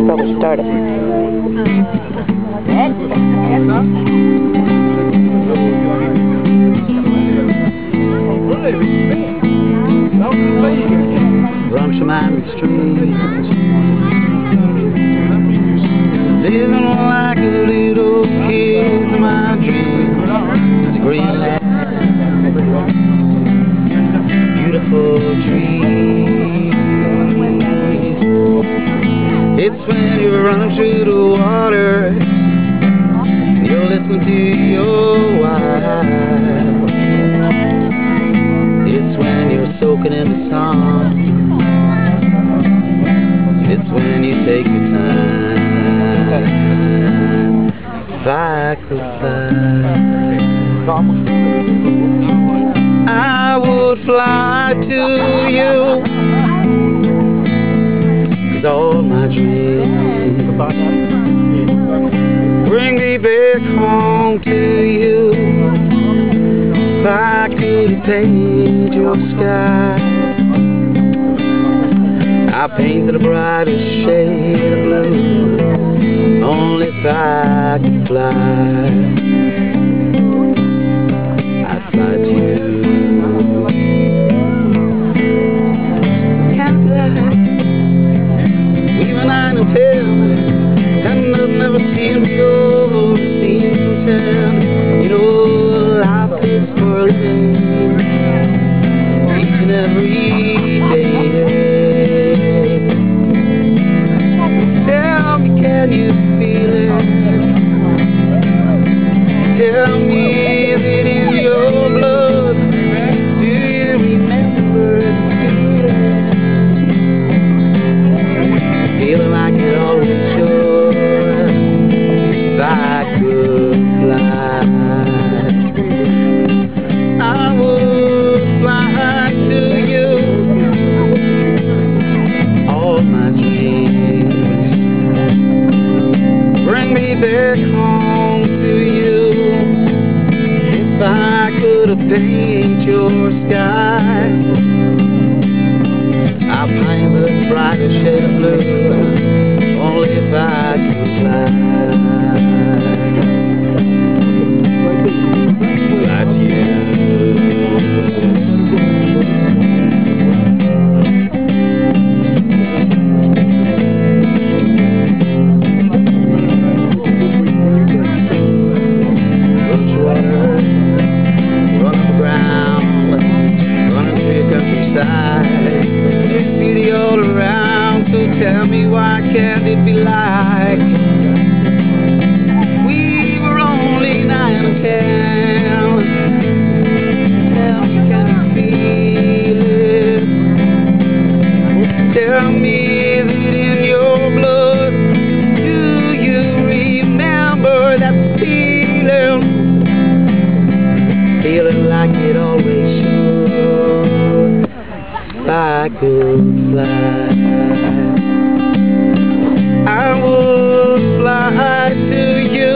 probably started. Run some iron streets, living like a little kid in my dreams. Greenland, beautiful trees. It's when you're running through the water, you're listening to your wife. It's when you're soaking in the sun. It's when you take your time. If I could fly, I would fly to you. 'Cause all my dreams bring me back home to you. If I could paint your sky, I painted the brightest shade of blue. Only if I could fly, I'd fly to you. Can't fly. Even 9 and 10, and I've never seen before. Seen 10. You know, life is for living each and every day. Can you feel it? Tell me if it is your blood. Do you remember the feeling? Feeling like it always should. If I could fly, I would fly to you. All my dreams bring me back home to you. If I could paint your sky, I'll paint the brightest shade of blue. Only if I could fly. Like you. There's beauty all around, so tell me why can't it be like we were only 9 and 10? Tell me, can you feel it? Tell me, is it in your blood? Do you remember that feeling? Feeling like it always should. If I could fly, I would fly to you.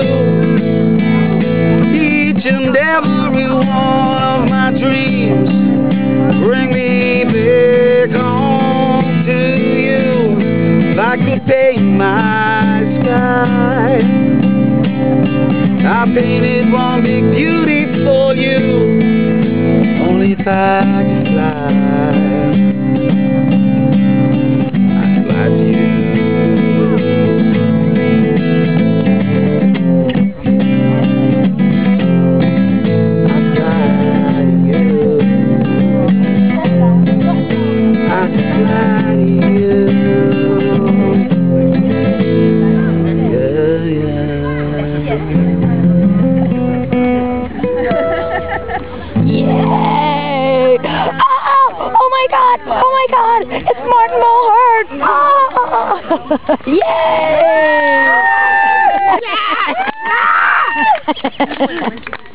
Each and every one of my dreams bring me back home to you. If I could paint my sky, I painted one big beautiful you. Only if I could fly, I'd fly to you. I'd fly to you. I'd fly to you. Yeah, yeah. Yay! Oh my God! Oh my God! It's Martyn mulhere! Oh! Yay!